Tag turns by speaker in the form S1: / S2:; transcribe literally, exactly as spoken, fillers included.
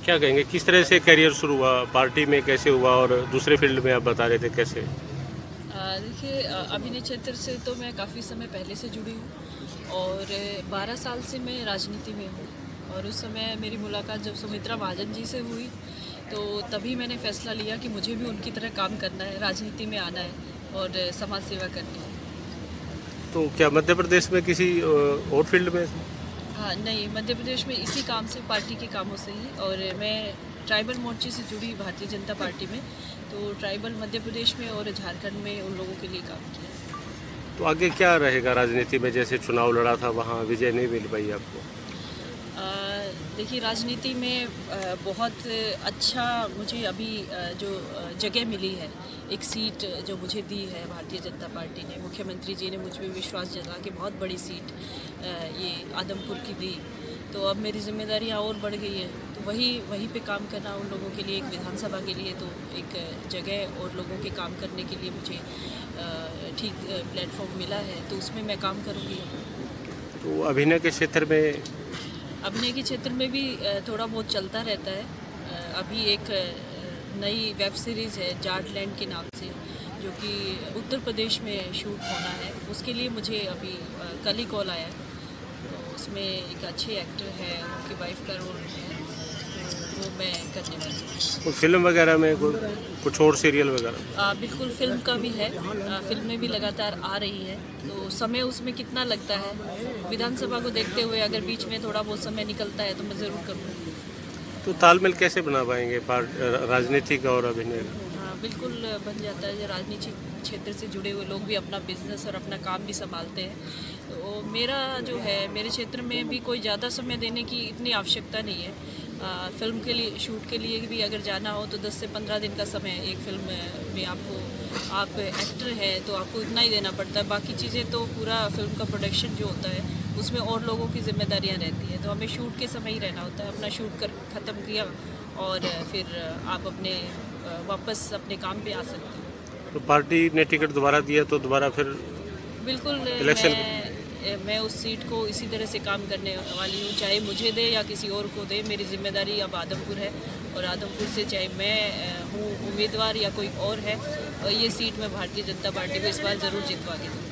S1: क्या कहेंगे, किस तरह से करियर शुरू हुआ, पार्टी में कैसे हुआ और दूसरे फील्ड में आप बता रहे थे कैसे?
S2: देखिए, अभिनय क्षेत्र से तो मैं काफ़ी समय पहले से जुड़ी हूँ और बारह साल से मैं राजनीति में हूँ। और उस समय मेरी मुलाकात जब सुमित्रा महाजन जी से हुई तो तभी मैंने फैसला लिया कि मुझे भी उनकी तरह काम करना है, राजनीति में आना है और समाज सेवा करनी है।
S1: तो क्या मध्य प्रदेश में किसी और फील्ड में?
S2: हाँ नहीं, मध्य प्रदेश में इसी काम से, पार्टी के कामों से ही। और मैं ट्राइबल मोर्चे से जुड़ी भारतीय जनता पार्टी में, तो ट्राइबल मध्य प्रदेश में और झारखंड में उन लोगों के लिए काम किया।
S1: तो आगे क्या रहेगा राजनीति में? जैसे चुनाव लड़ा था, वहाँ विजय नहीं मिल पाई आपको।
S2: देखिए, राजनीति में बहुत अच्छा मुझे अभी जो जगह मिली है, एक सीट जो मुझे दी है भारतीय जनता पार्टी ने, मुख्यमंत्री जी ने मुझ पर विश्वास जता के बहुत बड़ी सीट ये आदमपुर की दी। तो अब मेरी जिम्मेदारियाँ और बढ़ गई है, तो वही वहीं पे काम करना उन लोगों के लिए, एक विधानसभा के लिए तो एक जगह और लोगों के काम करने के लिए मुझे ठीक प्लेटफॉर्म मिला है, तो उसमें मैं काम करूँगी।
S1: तो अभिनय के क्षेत्र में
S2: अभिनय के क्षेत्र में भी थोड़ा बहुत चलता रहता है। अभी एक नई वेब सीरीज़ है जाटलैंड के नाम से, जो कि उत्तर प्रदेश में शूट होना है, उसके लिए मुझे अभी कल ही कॉल आया है। तो उसमें एक अच्छे एक्टर है, उनकी वाइफ का रोल है, तो वो मैं करने वाली हूँ।
S1: फिल्म वगैरह में कुछ और सीरियल वगैरह?
S2: बिल्कुल, फिल्म का भी है, फिल्में भी लगातार आ रही है। तो समय उसमें कितना लगता है, विधानसभा को देखते हुए अगर बीच में थोड़ा बहुत समय निकलता है तो मैं ज़रूर करूँगी।
S1: तो तालमेल कैसे बना पाएंगे राजनीति का और अभिनय का?
S2: हाँ बिल्कुल बन जाता है। राजनीतिक क्षेत्र से जुड़े हुए लोग भी अपना बिजनेस और अपना काम भी संभालते हैं। तो मेरा जो है, मेरे क्षेत्र में भी कोई ज़्यादा समय देने की इतनी आवश्यकता नहीं है। आ, फिल्म के लिए, शूट के लिए भी अगर जाना हो तो दस से पंद्रह दिन का समय एक फिल्म में आपको, आप एक्टर हैं तो आपको इतना ही देना पड़ता है। बाकी चीज़ें तो पूरा फिल्म का प्रोडक्शन जो होता है उसमें और लोगों की जिम्मेदारियां रहती हैं, तो हमें शूट के समय ही रहना होता है। अपना शूट कर ख़त्म किया और फिर आप अपने वापस अपने काम पे आ सकते हैं।
S1: तो पार्टी ने टिकट दोबारा दिया तो दोबारा फिर
S2: बिल्कुल
S1: इलेक्शन
S2: मैं, मैं उस सीट को इसी तरह से काम करने वाली हूँ, चाहे मुझे दे या किसी और को दे। मेरी जिम्मेदारी अब आदमपुर है और आदमपुर से चाहे मैं हूँ उम्मीदवार या कोई और है, ये सीट मैं भारतीय जनता पार्टी को इस बार ज़रूर जितवा के दूँ।